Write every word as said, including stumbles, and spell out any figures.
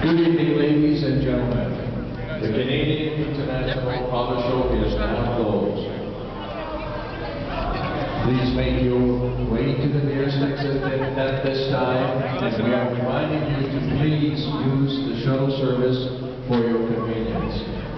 Good evening, ladies and gentlemen. The Canadian International Auto Show is now closed. Please make your way to the nearest exit at this time, and we are reminding you to please use the shuttle service for your convenience.